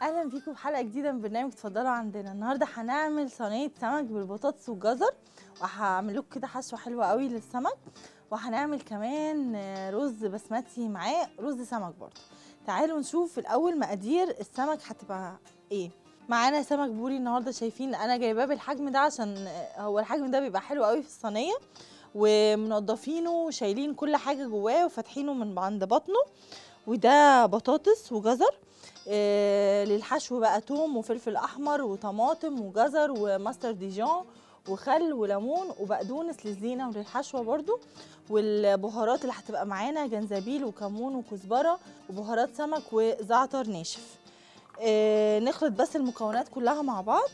اهلا بيكم في حلقه جديده من برنامج اتفضلوا عندنا. النهارده هنعمل صينيه سمك بالبطاطس والجزر، وهعمل لكم كده حشوه حلوه قوي للسمك، وهنعمل كمان رز بسمتي معاه رز سمك برضه. تعالوا نشوف الاول مقادير السمك هتبقى ايه. معانا سمك بوري النهارده، شايفين انا جايباه بالحجم ده عشان هو الحجم ده بيبقى حلو قوي في الصينيه، ومنضفينه وشايلين كل حاجه جواه وفاتحينه من عند بطنه. وده بطاطس وجزر للحشو بقى، توم وفلفل احمر وطماطم وجزر وماستر ديجون وخل وليمون وبقدونس للزينه وللحشوه برضو. والبهارات اللي هتبقى معانا جنزبيل وكمون وكزبره وبهارات سمك وزعتر ناشف. نخلط بس المكونات كلها مع بعض.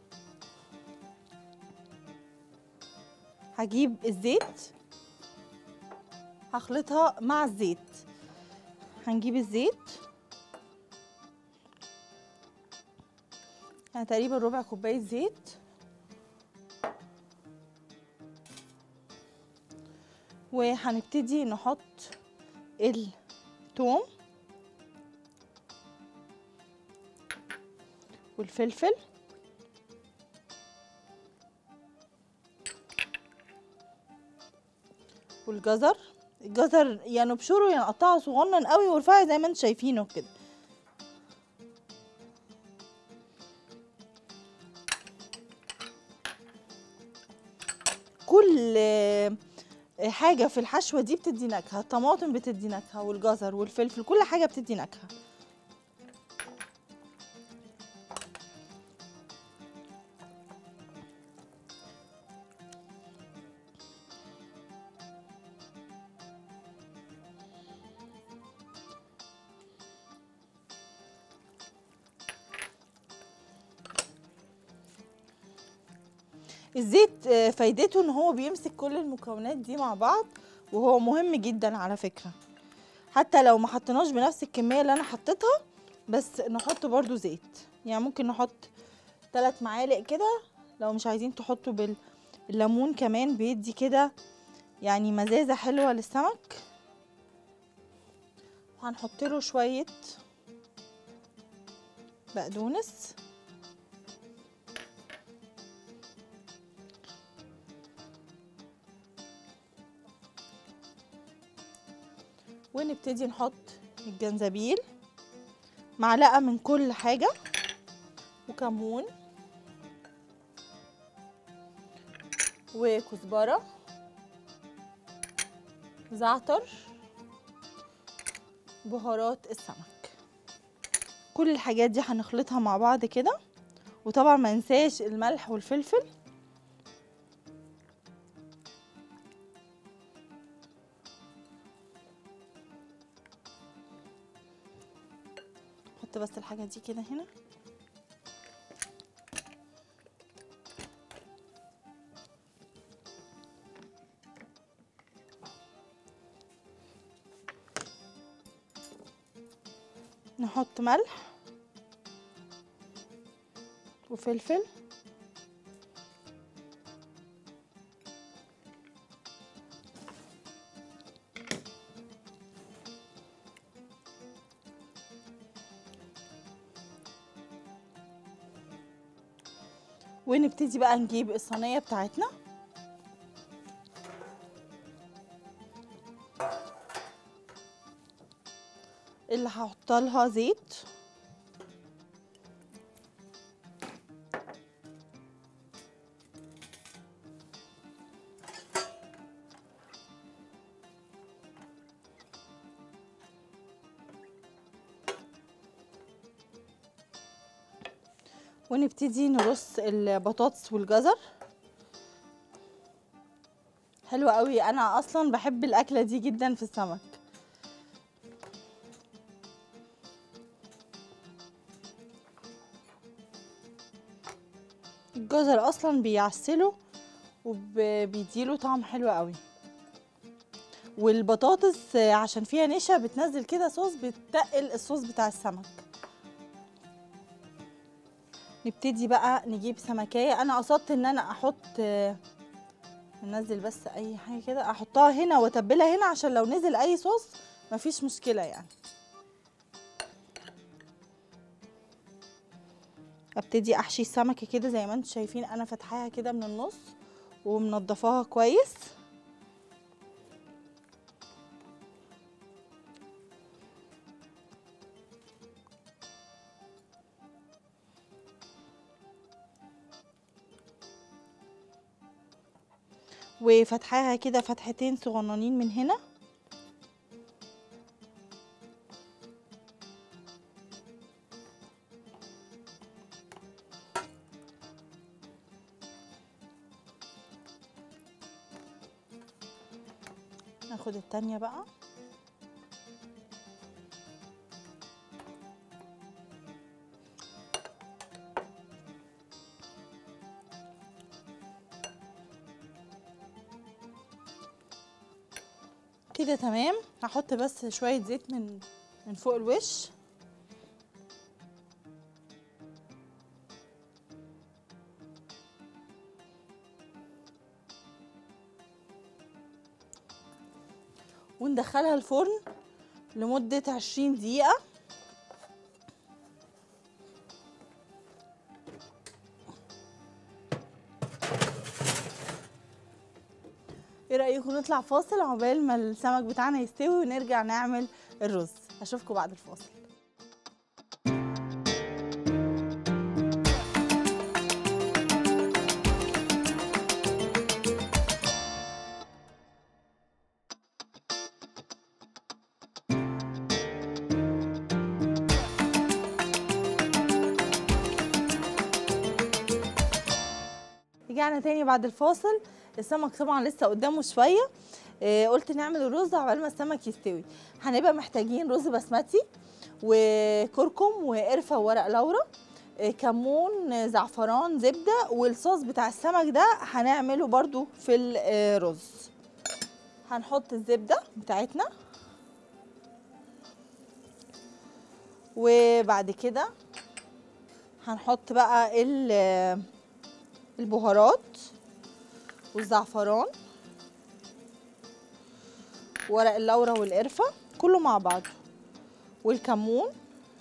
هجيب الزيت هخلطها مع الزيت. هنجيب الزيت يعني تقريبا ربع كوبايه زيت، وهنبتدي نحط الثوم والفلفل والجزر. الجزر يا نبشره يا نقطعه صغنن قوي ورفيع زي ما انتم شايفينه كده. كل حاجه في الحشوه دي بتدي نكهه، الطماطم بتدي نكهه والجزر والفلفل، كل حاجه بتدي نكهه. الزيت فايدته ان هو بيمسك كل المكونات دي مع بعض، وهو مهم جدا على فكرة. حتى لو ما حطيناش بنفس الكمية اللي انا حطيتها، بس نحط برضو زيت. يعني ممكن نحط 3 معالق كده، لو مش عايزين تحطوا بالليمون كمان بيدي كده يعني مزازة حلوة للسمك. وهنحط له شوية بقدونس ونبتدي نحط الجنزبيل، معلقة من كل حاجة، وكمون وكزبرة زعتر بهارات السمك. كل الحاجات دي هنخلطها مع بعض كده. وطبعا ما ننساش الملح والفلفل. نحط بس الحاجة دي كده هنا. نحط ملح وفلفل ونبتدي بقى نجيب الصينية بتاعتنا. اللي هحط لها زيت ونبتدي نرص البطاطس والجزر. حلوة قوي، انا اصلا بحب الاكلة دي جدا في السمك. الجزر اصلا بيعسله وبيديله طعم حلو قوي، والبطاطس عشان فيها نشا بتنزل كده صوص بتقل الصوص بتاع السمك. نبتدي بقى نجيب سمكية. انا قصدت ان انا احط ننزل بس اي حاجة كده احطها هنا واتبلها هنا، عشان لو نزل اي صوص مفيش مشكلة يعني. ابتدي احشي السمكه كده زي ما انتم شايفين، انا فاتحاها كده من النص ومنضفاها كويس. وفتحاها كده فتحتين صغننين من هنا. ناخد التانية بقى. كده تمام. هحط بس شوية زيت من فوق الوش. وندخلها الفرن لمدة 20 دقيقة. ايه رأيكم نطلع فاصل عقبال ما السمك بتاعنا يستوي ونرجع نعمل الرز؟ اشوفكم بعد الفاصل. رجعنا تاني بعد الفاصل. السمك طبعا لسه قدامه شويه. قلت نعمل الرز عقبال ما السمك يستوي. هنبقى محتاجين رز بسمتي وكركم وقرفه وورق لورا، كمون، زعفران، زبده، والصوص بتاع السمك ده هنعمله برضو في الرز. هنحط الزبده بتاعتنا، وبعد كده هنحط بقى البهارات والزعفران ورق اللورا والقرفه كله مع بعضه، والكمون،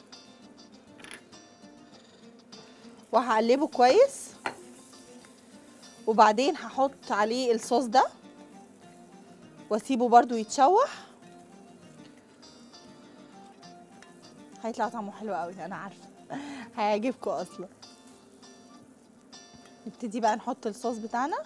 وهقلبه كويس. وبعدين هحط عليه الصوص ده واسيبه برضو يتشوح. هيطلع طعمه حلو قوي انا عارفه. هيعجبكم اصلا. نبتدي بقى نحط الصوص بتاعنا.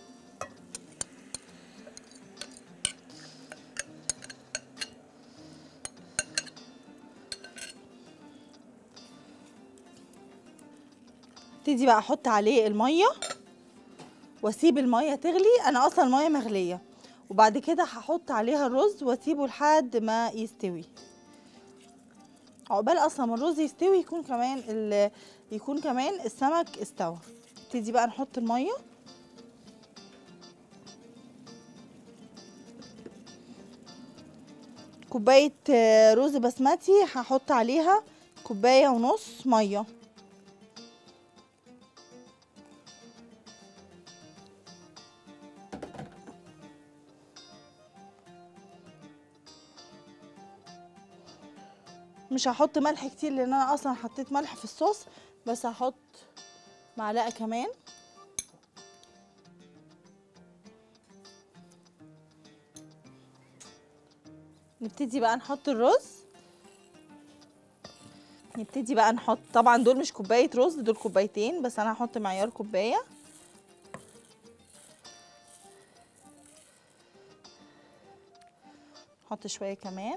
ابتدي بقى احط عليه الميه واسيب الميه تغلي. انا اصلا الميه مغليه. وبعد كده هحط عليها الرز واسيبه لحد ما يستوي. عقبال اصلا ما الرز يستوي يكون كمان السمك استوى. ابتدي بقى نحط الميه. كوبايه رز بسمتي هحط عليها كوبايه ونص ميه. مش هحط ملح كتير لان انا اصلا حطيت ملح في الصوص، بس هحط معلقه كمان. نبتدي بقى نحط الرز. نبتدي بقى نحط، طبعا دول مش كوبايه رز، دول كوبايتين، بس انا هحط معيار كوبايه. نحط شويه كمان.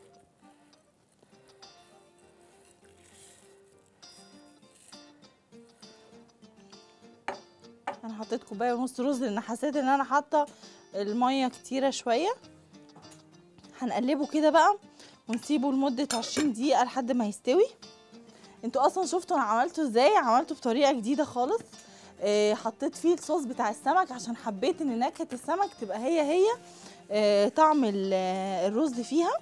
انا حطيت كوبايه ونص رز لان حسيت ان انا حاطه الميه كتيره شويه. هنقلبه كده بقى ونسيبه لمده 20 دقيقه لحد ما يستوي. انتوا اصلا شفتوا انا عملته ازاي؟ عملته بطريقه جديده خالص. حطيت فيه الصوص بتاع السمك عشان حبيت ان نكهه السمك تبقى هي طعم الرز فيها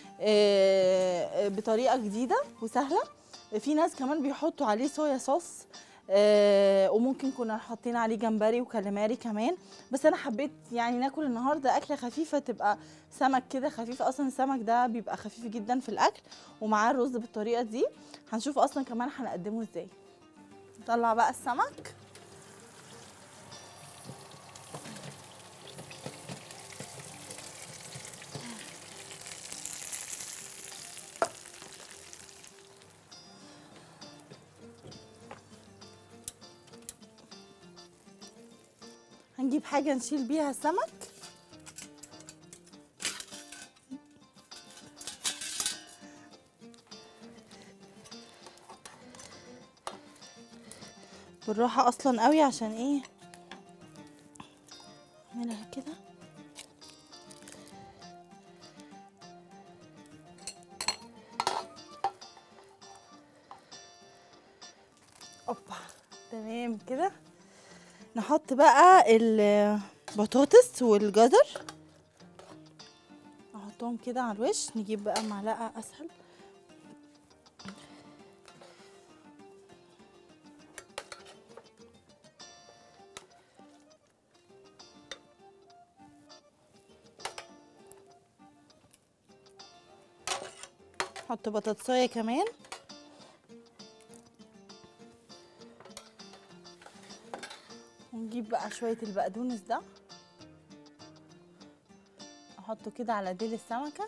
بطريقه جديده وسهله. في ناس كمان بيحطوا عليه صويا صوص، وممكن كنا حاطين عليه جمبري وكاليماري كمان، بس انا حبيت يعني ناكل النهارده اكله خفيفه تبقى سمك كده خفيف. اصلا السمك ده بيبقى خفيف جدا في الاكل، ومعاه الرز بالطريقه دي. هنشوف اصلا كمان هنقدمه ازاي. نطلع بقى السمك. هنجيب حاجة نشيل بيها السمك. بالراحة اصلا قوي عشان ايه اعملها كده. اوبا تمام كده. نحط بقى البطاطس والجزر، نحطهم كده على الوش. نجيب بقى معلقة اسهل. نحط بطاطساية كمان. ونجيب بقى شوية البقدونس ده احطه كده على ديل السمكة.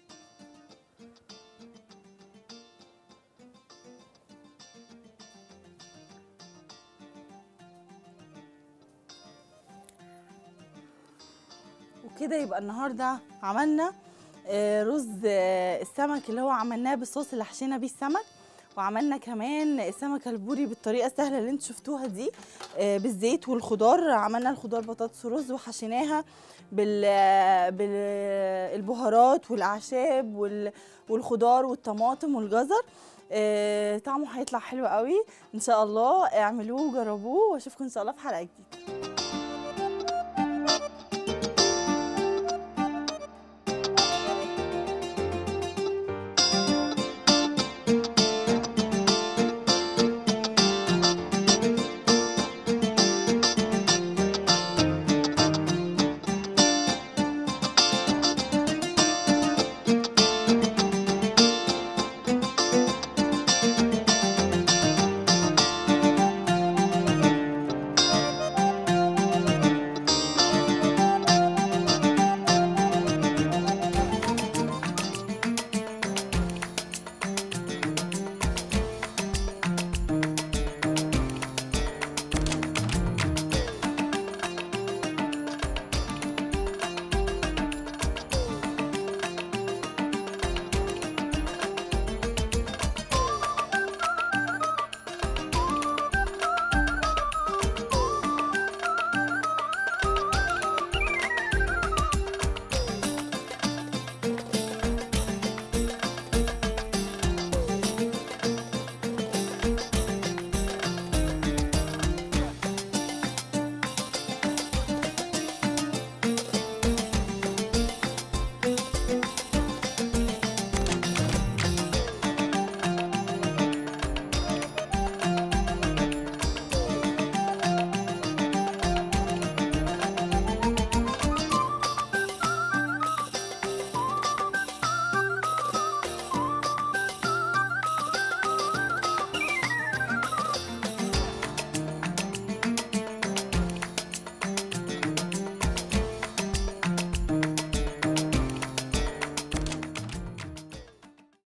وكده يبقى النهارده عملنا رز السمك اللي هو عملناه بالصوص اللي حشينا بيه السمك، وعملنا كمان السمكه البوري بالطريقه السهله اللي انتوا شفتوها دي بالزيت والخضار. عملنا الخضار بطاطس ورز وحشيناها بالبهارات والاعشاب والخضار والطماطم والجزر. طعمه هيطلع حلو قوي ان شاء الله. اعملوه وجربوه واشوفكم ان شاء الله في حلقه جديده.